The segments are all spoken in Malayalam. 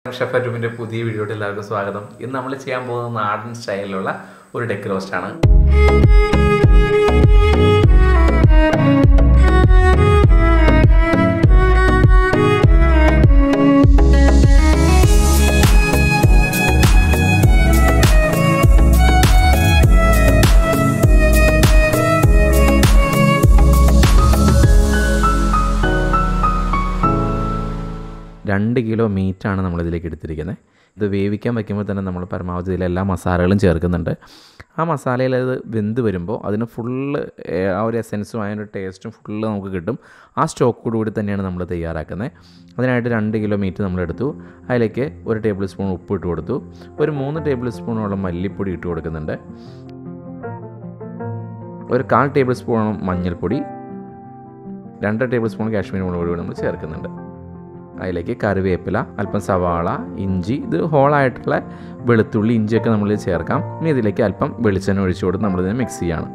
ഷെഫ് അരുമിന്റെ പുതിയ വീഡിയോയിൽ എല്ലാവർക്കും സ്വാഗതം. ഇന്ന് നമ്മൾ ചെയ്യാൻ പോകുന്ന നാടൻ സ്റ്റൈലിലുള്ള ഒരു ഡെക്ക് റോസ്റ്റ് ആണ്. രണ്ട് കിലോ മീറ്റാണ് നമ്മളിതിലേക്ക് എടുത്തിരിക്കുന്നത്. ഇത് വേവിക്കാൻ വയ്ക്കുമ്പോൾ തന്നെ നമ്മൾ പരമാവധി ഇതിലെല്ലാ മസാലകളും ചേർക്കുന്നുണ്ട്. ആ മസാലയിൽ അത് വെന്ത് വരുമ്പോൾ അതിന് ഫുള്ള് ആ ഒരു എസെൻസും അതിൻ്റെ ടേസ്റ്റും ഫുള്ള് നമുക്ക് കിട്ടും. ആ സ്റ്റോക്കോടുകൂടി തന്നെയാണ് നമ്മൾ തയ്യാറാക്കുന്നത്. അതിനായിട്ട് 2 കിലോ മീറ്റ് നമ്മളെടുത്തു. അതിലേക്ക് 1 ടേബിൾ സ്പൂൺ ഉപ്പ് ഇട്ട് കൊടുത്തു. ഒരു 3 ടേബിൾ സ്പൂണോളം മല്ലിപ്പൊടി ഇട്ട് കൊടുക്കുന്നുണ്ട്. ഒരു 1/4 ടേബിൾ സ്പൂണോളം മഞ്ഞൾപ്പൊടി, 2 ടേബിൾ സ്പൂൺ കാശ്മീരി മുളക് പൊടി നമ്മൾ ചേർക്കുന്നുണ്ട്. അതിലേക്ക് കറിവേപ്പില, അല്പം സവാള, ഇഞ്ചി, ഇത് ഹോളായിട്ടുള്ള വെളുത്തുള്ളി, ഇഞ്ചിയൊക്കെ നമ്മൾ ചേർക്കാം. ഇനി ഇതിലേക്ക് അല്പം വെളിച്ചെണ്ണ ഒഴിച്ചു കൊടുത്ത് നമ്മളിതിനെ മിക്സ് ചെയ്യണം.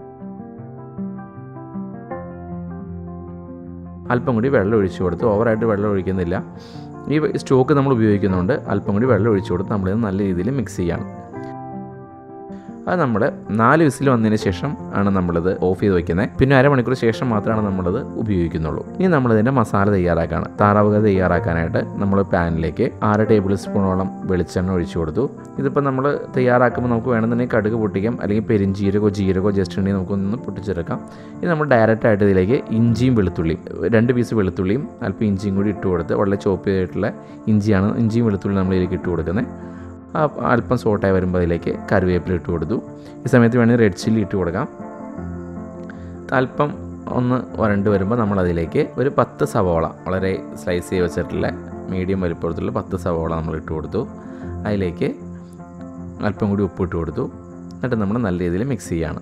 അല്പം കൂടി വെള്ളം ഒഴിച്ചു കൊടുത്ത്, ഓവറായിട്ട് വെള്ളം ഒഴിക്കുന്നില്ല. ഈ സ്റ്റോക്ക് നമ്മൾ ഉപയോഗിക്കുന്നുണ്ട്. അല്പം കൂടി വെള്ളം ഒഴിച്ചു കൊടുത്ത് നമ്മളിത് നല്ല രീതിയിൽ മിക്സ് ചെയ്യണം. അത് നമ്മൾ 4 വിസിൽ വന്നതിന് ശേഷം ആണ് നമ്മളിത് ഓഫ് ചെയ്ത് വയ്ക്കുന്നത്. പിന്നെ അരമണിക്കൂർ ശേഷം മാത്രമാണ് നമ്മളിത് ഉപയോഗിക്കുന്നുള്ളൂ. ഇനി നമ്മളിതിൻ്റെ മസാല തയ്യാറാക്കാണ്. താറാവ് കറി തയ്യാറാക്കാനായിട്ട് നമ്മൾ പാനിലേക്ക് 6 ടേബിൾ സ്പൂണോളം വെളിച്ചെണ്ണ ഒഴിച്ചു കൊടുത്തു. ഇതിപ്പോൾ നമ്മൾ തയ്യാറാക്കുമ്പോൾ നമുക്ക് വേണമെന്നുണ്ടെങ്കിൽ കടുക് പൊട്ടിക്കാം, അല്ലെങ്കിൽ പെരിഞ്ചീരകോ ജീരകോ ജസ്റ്റ് ഉണ്ടെങ്കിൽ നമുക്കൊന്ന് പൊട്ടിച്ചെടുക്കാം. ഇത് നമ്മൾ ഡയറക്റ്റായിട്ട് ഇതിലേക്ക് ഇഞ്ചിയും വെളുത്തുള്ളിയും, 2 പീസ് വെളുത്തുള്ളിയും അല്പം ഇഞ്ചിയും കൂടി ഇട്ട് കൊടുത്ത്, വളരെ ചോപ്പ് ചെയ്തിട്ടുള്ള ഇഞ്ചിയും വെളുത്തുള്ളിയും നമ്മളിതിലേക്ക് ഇട്ട് കൊടുക്കുന്നത്. അല്പം സോട്ടായി വരുമ്പോൾ അതിലേക്ക് കറിവേപ്പില ഇട്ട് കൊടുത്തു. ഈ സമയത്ത് വേണമെങ്കിൽ റെഡ് ചില്ലി ഇട്ട് കൊടുക്കാം. അല്പം ഒന്ന് വരണ്ട് വരുമ്പോൾ നമ്മളതിലേക്ക് ഒരു 10 സവോള വളരെ സ്ലൈസ് ചെയ്ത് വെച്ചിട്ടുള്ള മീഡിയം വലിപ്പത്തിലുള്ള 10 സവോള നമ്മൾ ഇട്ട് കൊടുത്തു. അതിലേക്ക് അല്പം കൂടി ഉപ്പ് ഇട്ട് കൊടുത്തു. എന്നിട്ട് നമ്മൾ നല്ല രീതിയിൽ മിക്സ് ചെയ്യാണ്.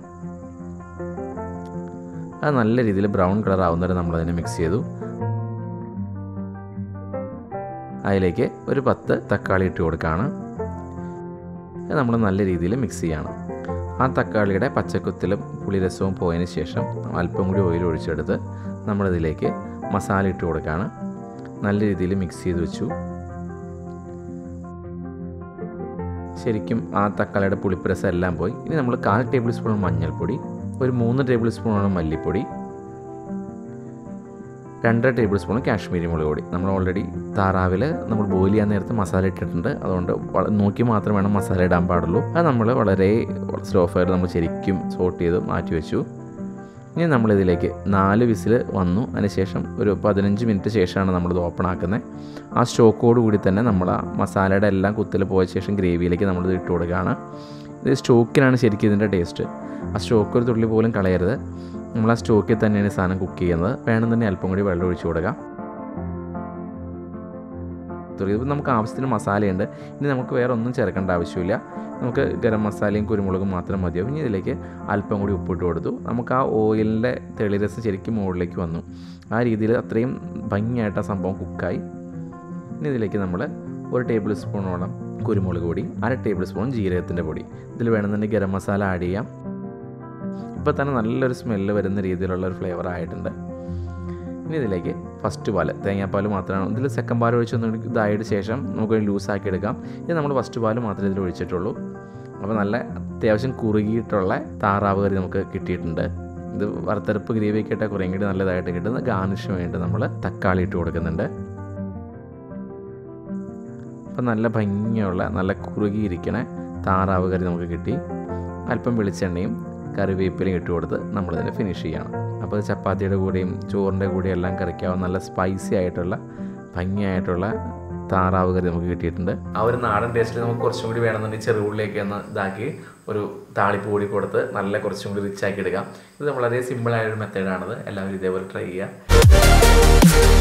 അത് നല്ല രീതിയിൽ ബ്രൗൺ കളർ ആവുന്നവരെ നമ്മളതിനെ മിക്സ് ചെയ്തു. അതിലേക്ക് ഒരു 10 തക്കാളി ഇട്ട് കൊടുക്കുകയാണ്. നമ്മൾ നല്ല രീതിയിൽ മിക്സ് ചെയ്യണം. ആ തക്കാളിയുടെ പച്ചക്കുത്തിലും പുളിരസവും പോയതിന് ശേഷം അല്പം കൂടി ഓയിൽ ഒഴിച്ചെടുത്ത് നമ്മളിതിലേക്ക് മസാല ഇട്ട് കൊടുക്കുകയാണ്. നല്ല രീതിയിൽ മിക്സ് ചെയ്ത് വെച്ചു. ശരിക്കും ആ തക്കാളിയുടെ പുളിപ്പുരസം എല്ലാം പോയി. ഇനി നമ്മൾ 1/4 ടേബിൾ സ്പൂൺ മഞ്ഞൾപ്പൊടി, ഒരു 3 ടേബിൾ സ്പൂണോളം മല്ലിപ്പൊടി, 2 ടേബിൾ സ്പൂൺ കാശ്മീരി മുളക് പൊടി. നമ്മൾ ഓൾറെഡി താറാവിൽ നമ്മൾ ബോയിൽ ചെയ്യാൻ നേരത്തെ മസാല ഇട്ടിട്ടുണ്ട്. അതുകൊണ്ട് നോക്കി മാത്രം വേണം മസാല ഇടാൻ പാടുള്ളൂ. അത് നമ്മൾ വളരെ സ്ലോ ഫയർ നമ്മൾ ശരിക്കും സോട്ട് ചെയ്ത് മാറ്റി വെച്ചു. ഇനി നമ്മളിതിലേക്ക് 4 വിസിൽ വന്നു. അതിനുശേഷം ഒരു 15 മിനിറ്റ് ശേഷമാണ് നമ്മളിത് ഓപ്പൺ ആക്കുന്നത്. ആ സ്റ്റോക്കോട് കൂടി തന്നെ നമ്മൾ ആ മസാലയുടെ എല്ലാം കുത്തിൽ പോയ ശേഷം ഗ്രേവിയിലേക്ക് നമ്മളിത് ഇട്ട് കൊടുക്കുകയാണ്. ഇത് സ്റ്റോക്കിനാണ് ശരിക്കും ഇതിൻ്റെ ടേസ്റ്റ്. ആ സ്റ്റോക്ക് ഒരു തുള്ളി പോലും കളയരുത്. നമ്മൾ ആ സ്റ്റോക്കിൽ തന്നെയാണ് ഈ സാധനം കുക്ക് ചെയ്യുന്നത്. വേണം തന്നെ അല്പം കൂടി വെള്ളം ഒഴിച്ചു കൊടുക്കാം. ഇതിപ്പോൾ നമുക്ക് ആവശ്യത്തിന് മസാലയുണ്ട്. ഇനി നമുക്ക് വേറെ ഒന്നും ചേർക്കേണ്ട ആവശ്യമില്ല. നമുക്ക് ഗരം മസാലയും കുരുമുളകും മാത്രം മതിയാവും. ഇനി ഇതിലേക്ക് അല്പം കൂടി ഉപ്പിട്ട് കൊടുത്തു. നമുക്ക് ആ ഓയിലിൻ്റെ തെളിരസം ശരിക്കും മുകളിലേക്ക് വന്നു. ആ രീതിയിൽ അത്രയും ഭംഗിയായിട്ട് ആ സംഭവം കുക്കായി. ഇനി ഇതിലേക്ക് നമ്മൾ 1 ടേബിൾ സ്പൂണോളം കുരുമുളക് പൊടി, 1/2 ടേബിൾ സ്പൂൺ ജീരകത്തിൻ്റെ പൊടി, ഇതിൽ വേണമെന്നുണ്ടെങ്കിൽ ഗരം മസാല ആഡ് ചെയ്യാം. ഇപ്പോൾ തന്നെ നല്ലൊരു സ്മെല്ല് വരുന്ന രീതിയിലുള്ള ഒരു ഫ്ലേവർ ആയിട്ടുണ്ട്. ഇനി ഇതിലേക്ക് ഫസ്റ്റ് പാൽ, തേങ്ങാപ്പാൽ മാത്രമാണ്. ഇതിൽ സെക്കൻഡ് പാൽ ഒഴിച്ചൊന്നും ഇതായതിനു ശേഷം നമുക്ക് ലൂസാക്കി എടുക്കാം. ഇത് നമ്മൾ ഫസ്റ്റ് പാൽ മാത്രമേ ഇതിൽ ഒഴിച്ചിട്ടുള്ളൂ. അപ്പോൾ നല്ല അത്യാവശ്യം കുറുകിയിട്ടുള്ള താറാവ് കറി നമുക്ക് കിട്ടിയിട്ടുണ്ട്. ഇത് വറുത്തരപ്പ് ഗ്രേവിയൊക്കെ ഇട്ടാൽ കുറേ കൂടി നല്ലതായിട്ട് കിട്ടുന്നത്. ഗാർണിഷിന് വേണ്ടി നമ്മൾ തക്കാളി ഇട്ട് കൊടുക്കുന്നുണ്ട്. അപ്പോൾ നല്ല ഭംഗിയുള്ള നല്ല കുറുകിയിരിക്കണ താറാവ് കറി നമുക്ക് കിട്ടി. അല്പം വെളിച്ചെണ്ണയും കറിവേപ്പിലയും ഇട്ട് കൊടുത്ത് നമ്മളിതിനെ ഫിനിഷ് ചെയ്യണം. അപ്പോൾ ചപ്പാത്തിയുടെ കൂടെയും ചോറിൻ്റെ കൂടെയും എല്ലാം കറിക്കാവുന്ന നല്ല സ്പൈസി ആയിട്ടുള്ള ഭംഗിയായിട്ടുള്ള താറാവ് കറി നമുക്ക് കിട്ടിയിട്ടുണ്ട്. ആ ഒരു നാടൻ ടേസ്റ്റിൽ നമുക്ക് കുറച്ചും കൂടി വേണമെന്നുണ്ടെങ്കിൽ ചെറുള്ളിലേക്ക് ഒന്ന് ഇതാക്കി ഒരു താളിപ്പ് കൂടി കൊടുത്ത് നല്ല കുറച്ചും കൂടി റിച്ച് ആക്കി എടുക്കാം. ഇത് വളരെ സിമ്പിളായൊരു മെത്തേഡാണിത്. എല്ലാവരും ഇതേപോലെ ട്രൈ ചെയ്യുക.